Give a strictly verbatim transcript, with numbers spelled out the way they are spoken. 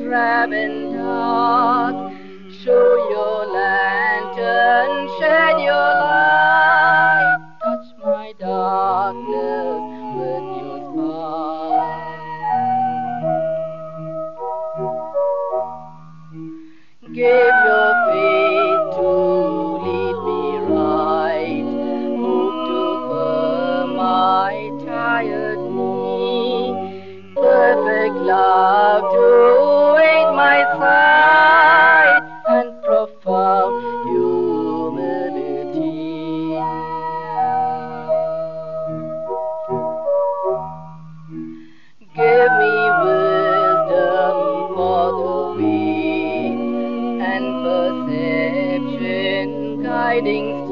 drab and dark. Show your lantern, shed your light, touch my darkness with your spark. Give your faith to lead me right, hope to firm my tired knee, perfect love to aid my sight, and profound humility. Give me wisdom for the weak, and perception guiding